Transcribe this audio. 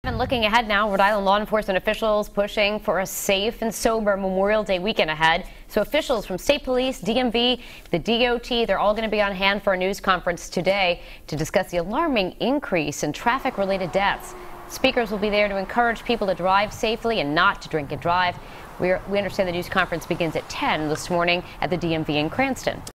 And looking ahead now, Rhode Island law enforcement officials pushing for a safe and sober Memorial Day weekend ahead. So officials from state police, DMV, the DOT, they're all going to be on hand for a news conference today to discuss the alarming increase in traffic-related deaths. Speakers will be there to encourage people to drive safely and not to drink and drive. We understand the news conference begins at 10 this morning at the DMV in Cranston.